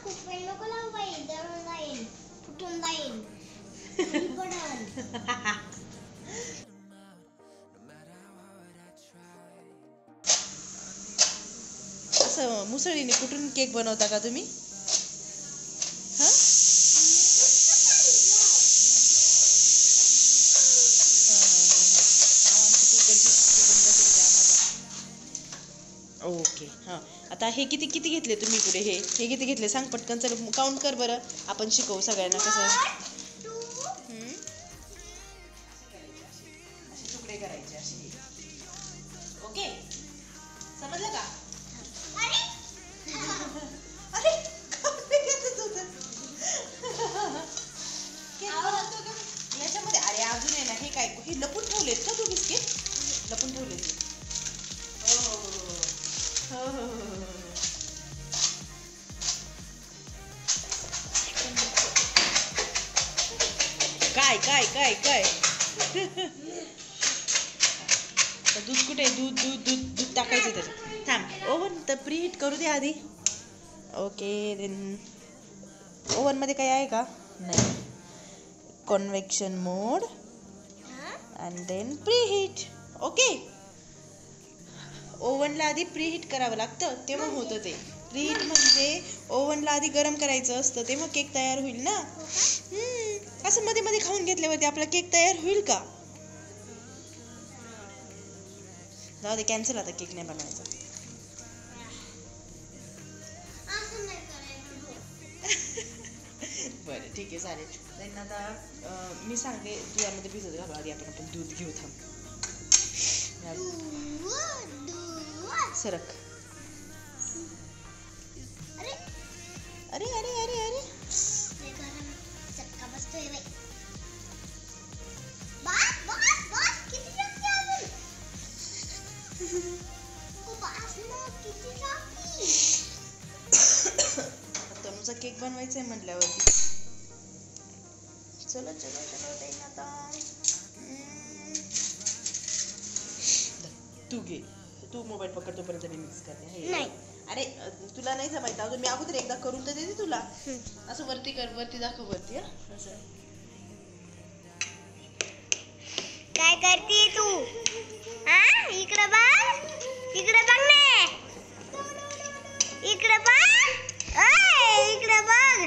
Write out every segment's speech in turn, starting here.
कुठे नको लावू बाई, दळून जाईल, फुटून जाईल, खाली पडल. असं मुसळीने कुठून केक बनवता का तुम्ही? हा ओके. हां आता हे किती किती घेतले तुम्ही पुढे? हे किती घेतले सांग पटकन, चल काउंट कर बरं, आपण शिकवू सगळ्यांना कसं. असे तुकडे करायचे असे. ओके समजलं का? अरे याच्यामध्ये अरे अजून आहे ना, हे काय हे लपून ठेवलेत का तू बिस्किट? लपून ठेवलेत. काय काय काय काय दूध कुठे? दूध दूध दूध दूध टाकायचं त्याच्यात. थांब, ओव्हन तर प्रीहीट करू दे आधी. ओके देन ओव्हन मध्ये काही आहे का? नाही. Convection mode and then preheat. Okay ओव्हनला आधी प्रीहीट करावं लागतं, तेव्हा होतं ते. प्रीहीट म्हणजे ओव्हनला आधी गरम करायचं असतं, तेव्हा केक तयार होईल ना. असं मध्ये मध्ये खाऊन घेतल्यावरती आपला केक तयार होईल का? जाऊ दे, कॅन्सल, आता केक नाही बनवायचा. बरं ठीक आहे चालेल. देन आता मी सांगते, तू यामध्ये भिजत घालू आधी. आपण दूध घेऊ. थांब सरक. अरे अरे अरे अरे अरे चटका बसतोय बाई. बस बस बस, किती टाकते अजून? बस ना, किती टाकते? तनुचा केक बनवायचा आहे म्हटल्यावरती. चलो चलो चलो देईन आता. तू घे, तू मोबाईल पकड, तोपर्यंत मी मिक्स करते. नाही अरे तुला नाही जमायचं अजून, मी अगोदर एकदा करून तर देते तुला. असं वरती कर, वरती दाखव, वरती. असं काय करते तू? हा इकडे बघ, इकडे बघ ना, इकडे बघ, इकडे बघ.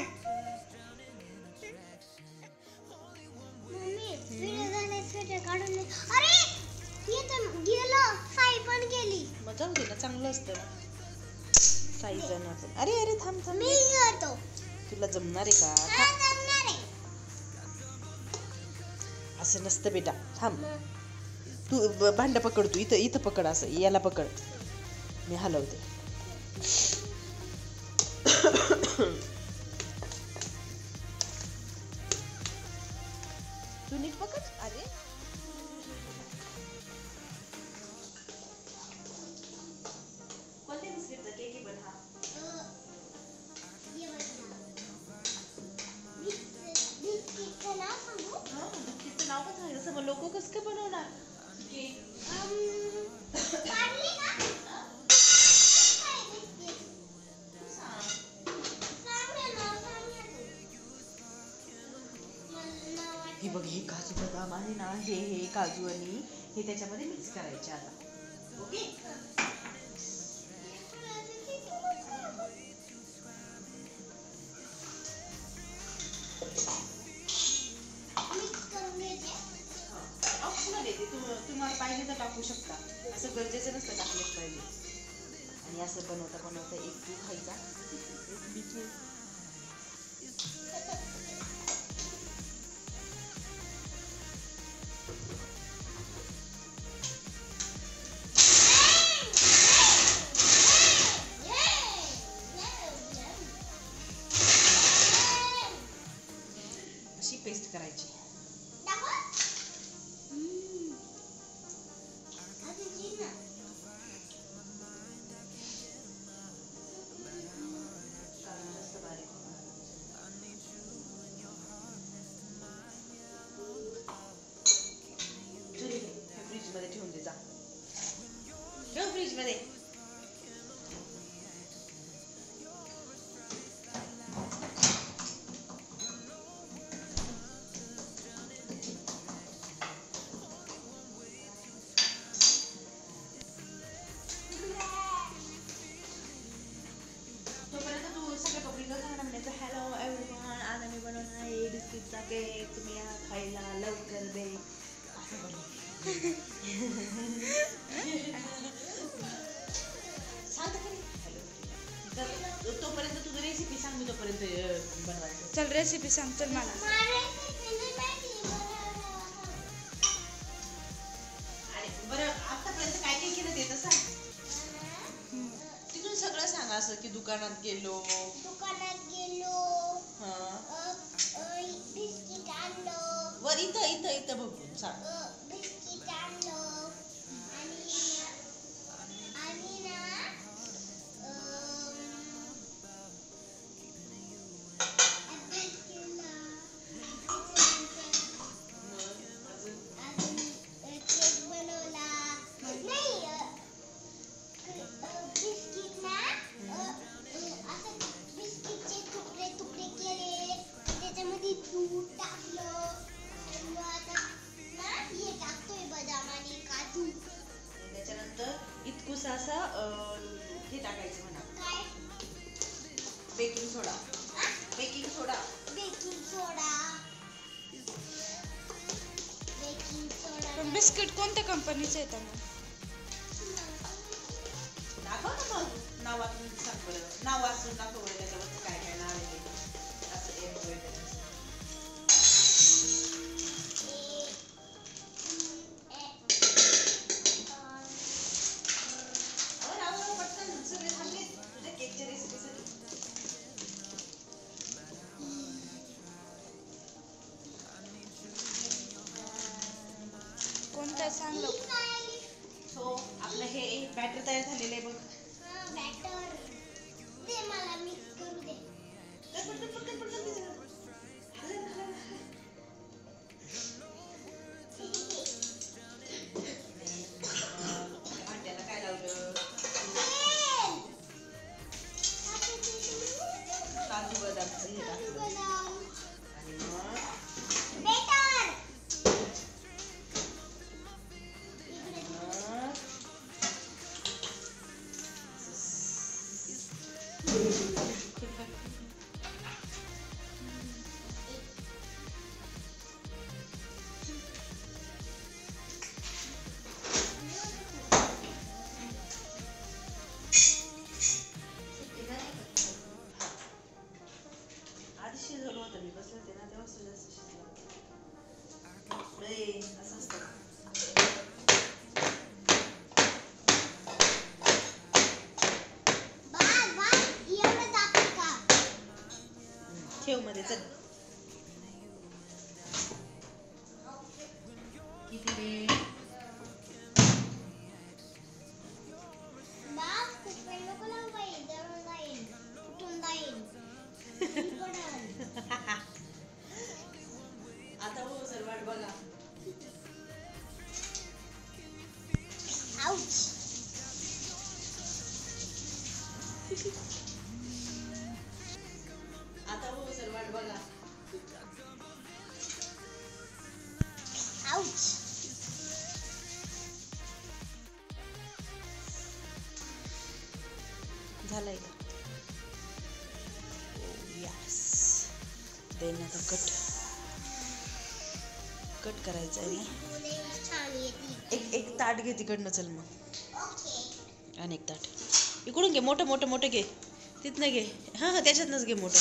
मम्मी व्हिडिओ झाले, स्वेटर काढून दे. अरे हे तर गेलं, साई पण गेली. मग जाऊ दे ना, चांगलं असतं ना साई जण आपण. अरे अरे थांब थांब, मी करतो. तुला जमणार आहे का? जमणार आहे. असं नसतं बेटा, थांब. तू भांड पकड, तू इथं इथं पकड, असं याला पकड, मी हलवते. तू नीट पकड. अरे कोणत्या बिस्किटचा केक आहे पण हा? बिस्किटचं नाव सांगू? बिस्किटचं नाव पण सांगितलं, असं मग लोक कसं काय बनवणार केक? पाडली का? हे बघ, हे काजू बदाम आहे ना, हे काजू आणि हे त्याच्यामध्ये मिक्स करायचे आता. ओके ऑप्शनल आहे ते, तुम्हाला पाहिजे तर टाकू शकता, असं गरजेचं नसतं टाकलंच पाहिजे. आणि असं बनवता बनवता एक तू खायचा, एक मी तू. अशी पेस्ट करायची. फ्रीज मध्ये ठेवून दे, जा ठेव फ्रीज मध्ये. बिस्किटचा केक तुम्ही या खायला लवकर दे असं बनव. सांग तर खरी. तर तोपर्यंत तुझं रेसिपी सांग, मी तोपर्यंत बनवायचं. चल रेसिपी सांग चल मला. अरे बरं आतापर्यंत काय काय केलं ते तर सांग. तिथून सगळं सांग, असं की दुकानात गेलो. बिस्किट आणलं. वर इथं बघून सांग. बिस्किट आणलं आणि ना अभ्यास केला. अजून केक बनवला. नाही बिस्किट ना असं बिस्किटचे तुकडे तुकडे केले, त्याच्यामध्ये दूध टाकलं. मग आता ना हे टाकतोय बदाम आणि काजू. त्याच्यानंतर इतकुस असा हे टाकायचं म्हणा, काय? Baking soda. Baking soda. Baking soda. Baking soda. पण बिस्किट कोणत्या कंपनीचे येतात मग? दाखव ना मग, नाव वाचून सांग बरं. नाव वाचून दाखव बरं, त्याच्यावरचं काय काय नाव आहे ते. असं एक वेळ पटकन सगळे थांबले तुझ्या केकच्या रेसिपीसाठी. कोणत्या सांग लवकर. सो आपलं हे बॅटर तयार झालेलं आहे बघ. बॅटर दे मला, मिक्स करू दे. पटकन तिचं. भांड्याला काय लावलं? काजू बदामचं हे टाकलं आणि मग बेटर आधी शिजवलं होतं मी, बसलं होते ना तेव्हा जास्त शिजलं होतं. असं असतं. एवढं टाकू का? ठेव मध्ये चल. किती रे? बाप खूप वेळ नको लावू बाई, जळून जाईल, फुटून जाईल. आता हो सर वाट बघा. आउच. आता हो सर वाट बघा. आउच. झालंय का? यस. देन आता कट करायचं आहे ना. छान येते. एक ताट घे तिकडनं, चल मग. ओके. आणि एक ताट इकडून घे, मोठं घे, तिथनं घे. हां त्याच्यातनंच घे मोठं.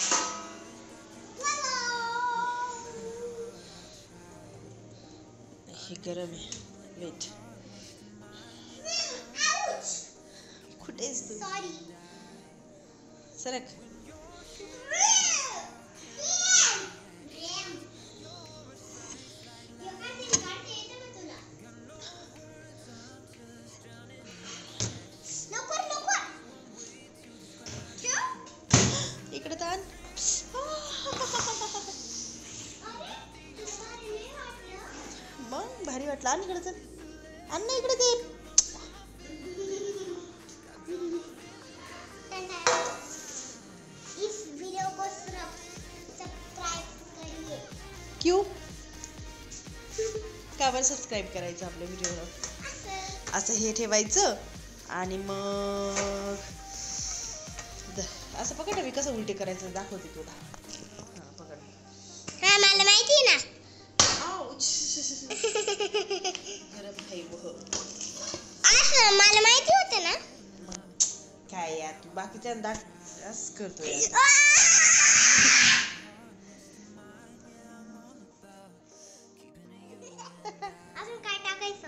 हे गरम आहे, वेट. कुठेस तू? सॉरी. सरक. इकडे ताण. मग भारी वाटलं. आण इकडे, चल आण ना इकडे ते. इस वीडियो को सब्सक्राइब करिए. क्यों? का बरं सबस्क्राईब करायचं आपल्या व्हिडिओला? असं हे ठेवायचं आणि मग असं पकड, मी कसं उलटे करायचं दाखवते तुला. हां पकड. यार तू बाकीच्या दाट असं करतोय अजून काय टाकायचं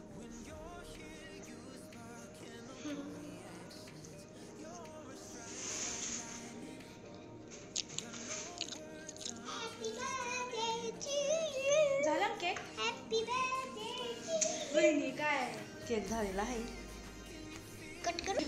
हॅपी बर्थडे टू यू झाला केक हॅपी बर्थडे वहिनी काय केक झालेला आहे कट कर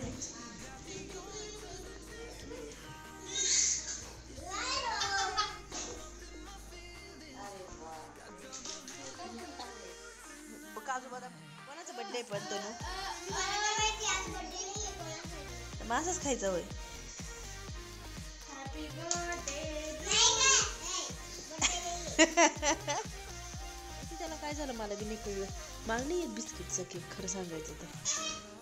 काजू बदाम कोणाचा बर्थडे पण तो मला माहिती आज बर्थडे नाही आहे कोणाचा मग असंच खायचं होय हॅपी बर्थडे त्याला काय झालं मला बी नाही कळलं मला नाही येत बिस्किटचं केक खरं सांगायचं तर